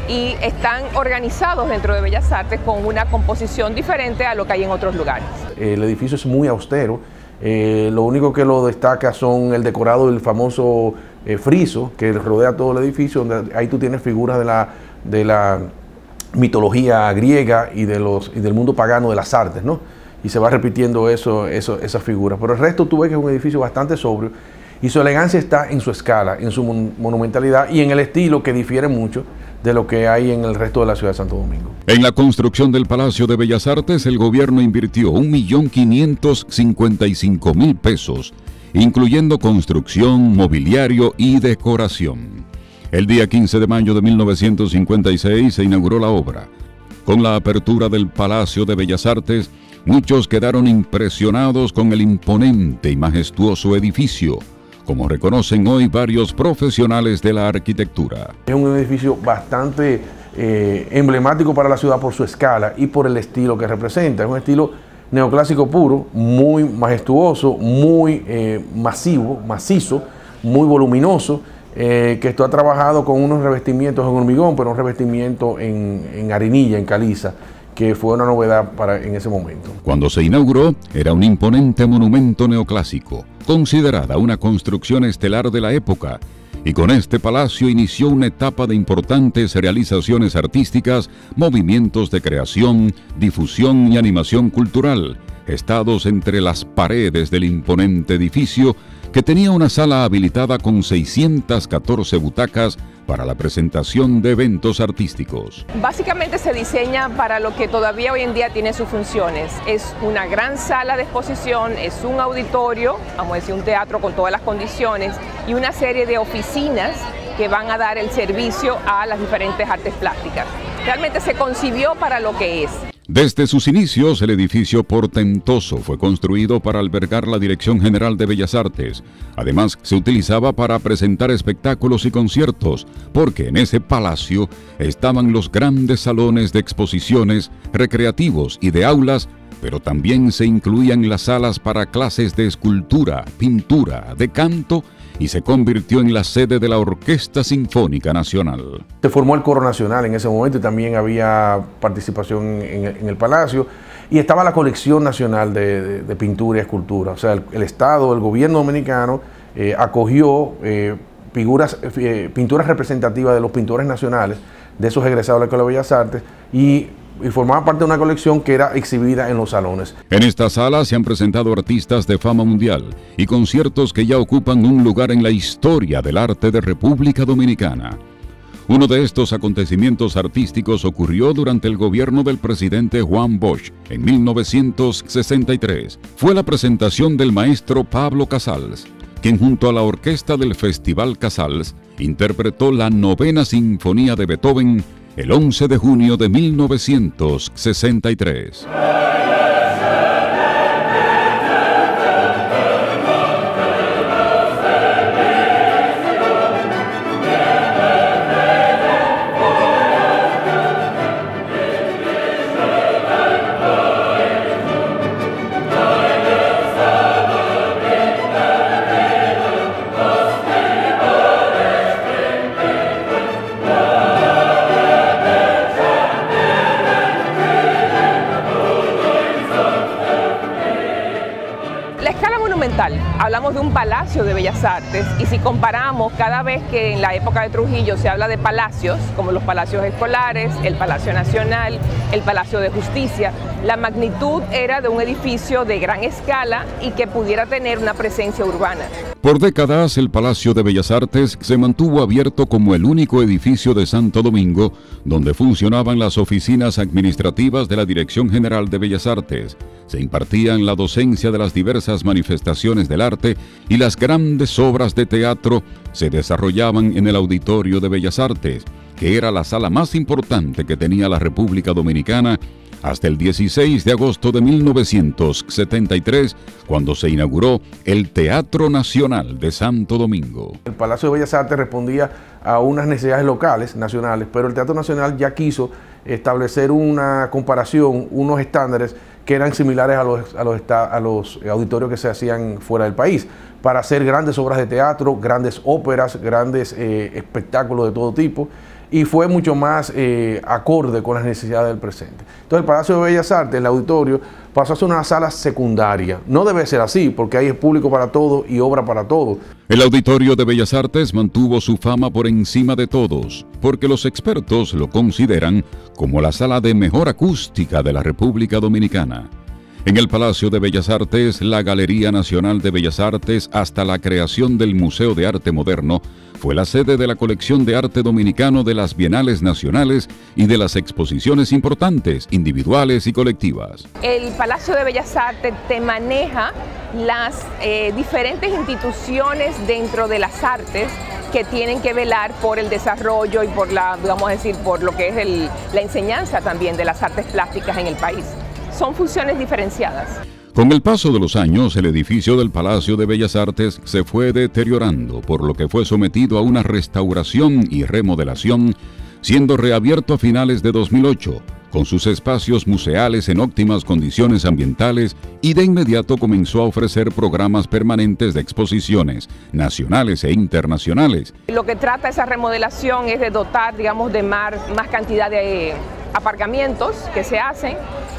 Speaker 18: y están organizados dentro de Bellas Artes con una composición diferente a lo que hay en otros lugares.
Speaker 19: El edificio es muy austero, eh, lo único que lo destaca son el decorado del famoso eh, friso que rodea todo el edificio, donde ahí tú tienes figuras de la, de la mitología griega y, de los, y del mundo pagano de las artes, ¿no? Y se va repitiendo eso, eso, esas figuras. Pero el resto tú ves que es un edificio bastante sobrio y su elegancia está en su escala, en su mon monumentalidad y en el estilo que difiere mucho de lo que hay en el resto de la ciudad de Santo Domingo.
Speaker 3: En la construcción del Palacio de Bellas Artes, el gobierno invirtió un millón quinientos cincuenta y cinco mil pesos, incluyendo construcción, mobiliario y decoración. El día quince de mayo de mil novecientos cincuenta y seis se inauguró la obra. Con la apertura del Palacio de Bellas Artes, muchos quedaron impresionados con el imponente y majestuoso edificio, como reconocen hoy varios profesionales de la arquitectura.
Speaker 19: Es un edificio bastante eh, emblemático para la ciudad por su escala y por el estilo que representa. Es un estilo neoclásico puro, muy majestuoso, muy eh, masivo, macizo, muy voluminoso, eh, que está trabajado con unos revestimientos en hormigón, pero un revestimiento en, en arenilla, en caliza, que fue una novedad para en ese momento.
Speaker 3: Cuando se inauguró, era un imponente monumento neoclásico, considerada una construcción estelar de la época, y con este palacio inició una etapa de importantes realizaciones artísticas, movimientos de creación, difusión y animación cultural, gestados entre las paredes del imponente edificio, que tenía una sala habilitada con seiscientas catorce butacas para la presentación de eventos artísticos.
Speaker 18: Básicamente se diseña para lo que todavía hoy en día tiene sus funciones. Es una gran sala de exposición, es un auditorio, vamos a decir un teatro con todas las condiciones, y una serie de oficinas que van a dar el servicio a las diferentes artes plásticas. Realmente se concibió para lo que es.
Speaker 3: Desde sus inicios, el edificio portentoso fue construido para albergar la Dirección General de Bellas Artes. Además, se utilizaba para presentar espectáculos y conciertos, porque en ese palacio estaban los grandes salones de exposiciones, recreativos y de aulas, pero también se incluían las salas para clases de escultura, pintura, de canto, y se convirtió en la sede de la Orquesta Sinfónica Nacional.
Speaker 19: Se formó el Coro Nacional en ese momento y también había participación en el, en el Palacio, y estaba la colección nacional de, de, de pintura y escultura. O sea, el, el Estado, el gobierno dominicano eh, acogió eh, figuras, eh, pinturas representativas de los pintores nacionales, de esos egresados de la Escuela de Bellas Artes, y y formaba parte de una colección que era exhibida en los salones.
Speaker 3: En esta sala se han presentado artistas de fama mundial y conciertos que ya ocupan un lugar en la historia del arte de República Dominicana. Uno de estos acontecimientos artísticos ocurrió durante el gobierno del presidente Juan Bosch en mil novecientos sesenta y tres. Fue la presentación del maestro Pablo Casals, quien junto a la orquesta del Festival Casals interpretó la novena sinfonía de Beethoven el once de junio de mil novecientos sesenta y tres.
Speaker 18: Hablamos de un palacio de Bellas Artes, y si comparamos cada vez que en la época de Trujillo se habla de palacios, como los palacios escolares, el Palacio Nacional, el Palacio de Justicia, la magnitud era de un edificio de gran escala y que pudiera tener una presencia urbana.
Speaker 3: Por décadas, el Palacio de Bellas Artes se mantuvo abierto como el único edificio de Santo Domingo donde funcionaban las oficinas administrativas de la Dirección General de Bellas Artes. Se impartían la docencia de las diversas manifestaciones del arte y las grandes obras de teatro se desarrollaban en el Auditorio de Bellas Artes, que era la sala más importante que tenía la República Dominicana hasta el dieciséis de agosto de mil novecientos setenta y tres, cuando se inauguró el Teatro Nacional de Santo Domingo.
Speaker 19: El Palacio de Bellas Artes respondía a unas necesidades locales, nacionales, pero el Teatro Nacional ya quiso establecer una comparación, unos estándares que eran similares a los, a los, a los auditorios que se hacían fuera del país, para hacer grandes obras de teatro, grandes óperas, grandes eh, espectáculos de todo tipo. y fue mucho más eh, acorde con las necesidades del presente. Entonces el Palacio de Bellas Artes, el auditorio, pasó a ser una sala secundaria. No debe ser así, porque hay público para todo y obra para todo.
Speaker 3: El Auditorio de Bellas Artes mantuvo su fama por encima de todos, porque los expertos lo consideran como la sala de mejor acústica de la República Dominicana. En el Palacio de Bellas Artes, la Galería Nacional de Bellas Artes, hasta la creación del Museo de Arte Moderno, fue la sede de la colección de arte dominicano de las bienales nacionales y de las exposiciones importantes, individuales y colectivas.
Speaker 18: El Palacio de Bellas Artes te maneja las eh, diferentes instituciones dentro de las artes que tienen que velar por el desarrollo y por la, vamos a decir, por lo que es el, la enseñanza también de las artes plásticas en el país. Son funciones diferenciadas.
Speaker 3: Con el paso de los años, el edificio del Palacio de Bellas Artes se fue deteriorando, por lo que fue sometido a una restauración y remodelación, siendo reabierto a finales de dos mil ocho, con sus espacios museales en óptimas condiciones ambientales, y de inmediato comenzó a ofrecer programas permanentes de exposiciones nacionales e internacionales.
Speaker 18: Lo que trata esa remodelación es de dotar, digamos, de más, más cantidad de aparcamientos que se hacen,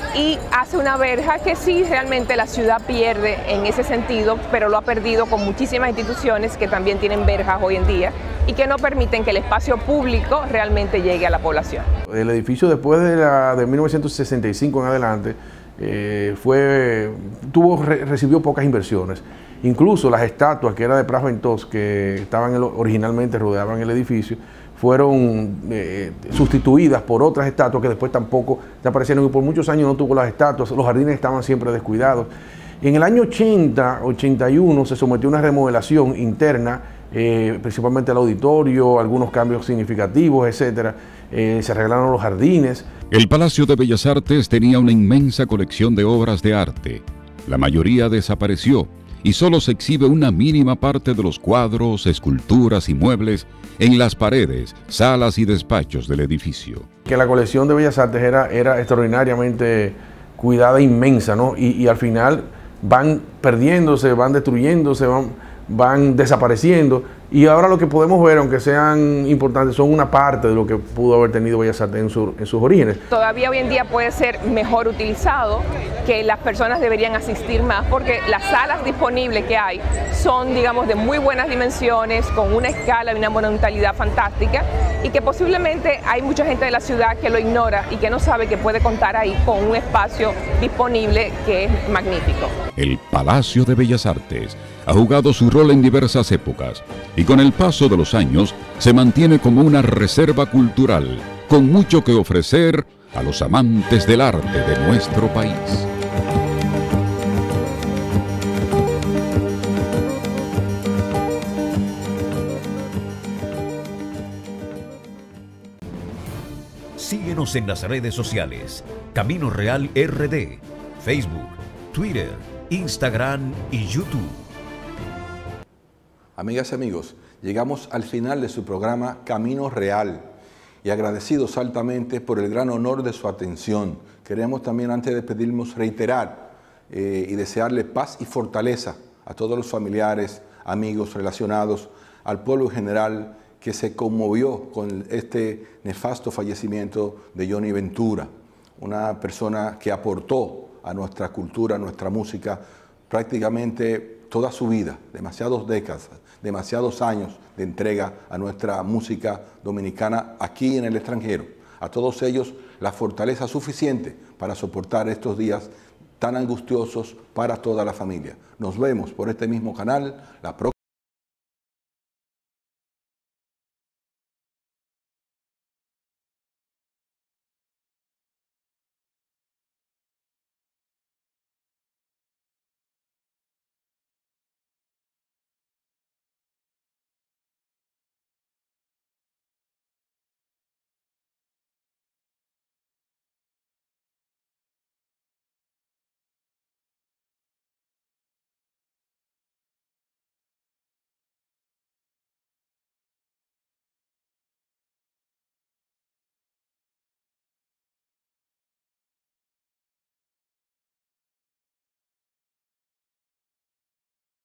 Speaker 18: y hace una verja que sí realmente la ciudad pierde en ese sentido, pero lo ha perdido con muchísimas instituciones que también tienen verjas hoy en día y que no permiten que el espacio público realmente llegue a la población.
Speaker 19: El edificio después de, la, de mil novecientos sesenta y cinco en adelante eh, fue, tuvo, re, recibió pocas inversiones. Incluso las estatuas que eran de Pras Ventos, que estaban el, originalmente rodeaban el edificio, fueron eh, sustituidas por otras estatuas que después tampoco desaparecieron, y por muchos años no tuvo las estatuas. Los jardines estaban siempre descuidados. En el año ochenta, ochenta y uno se sometió a una remodelación interna, eh, principalmente al auditorio, algunos cambios significativos, etcétera. Eh, se arreglaron los jardines.
Speaker 3: El Palacio de Bellas Artes tenía una inmensa colección de obras de arte. La mayoría desapareció y solo se exhibe una mínima parte de los cuadros, esculturas y muebles en las paredes, salas y despachos del edificio.
Speaker 19: Que la colección de Bellas Artes era, era extraordinariamente cuidada, inmensa, ¿no? Y, y al final van perdiéndose, van destruyéndose, van, van desapareciendo. Y ahora lo que podemos ver, aunque sean importantes, son una parte de lo que pudo haber tenido Bellas Artes en, su, en sus orígenes.
Speaker 18: Todavía hoy en día puede ser mejor utilizado, que las personas deberían asistir más, porque las salas disponibles que hay son, digamos, de muy buenas dimensiones, con una escala y una monumentalidad fantástica, y que posiblemente hay mucha gente de la ciudad que lo ignora y que no sabe que puede contar ahí con un espacio disponible que es magnífico.
Speaker 3: El Palacio de Bellas Artes ha jugado su rol en diversas épocas y con el paso de los años se mantiene como una reserva cultural con mucho que ofrecer a los amantes del arte de nuestro país.
Speaker 1: Síguenos en las redes sociales, Camino Real R D, Facebook, Twitter, Instagram y YouTube.
Speaker 2: Amigas y amigos, llegamos al final de su programa Camino Real y agradecidos altamente por el gran honor de su atención. Queremos también, antes de despedirnos, reiterar eh, y desearle paz y fortaleza a todos los familiares, amigos relacionados, al pueblo en general que se conmovió con este nefasto fallecimiento de Johnny Ventura, una persona que aportó a nuestra cultura, a nuestra música, prácticamente toda su vida, demasiadas décadas, demasiados años de entrega a nuestra música dominicana aquí y en el extranjero. A todos ellos la fortaleza suficiente para soportar estos días tan angustiosos para toda la familia. Nos vemos por este mismo canal la próxima.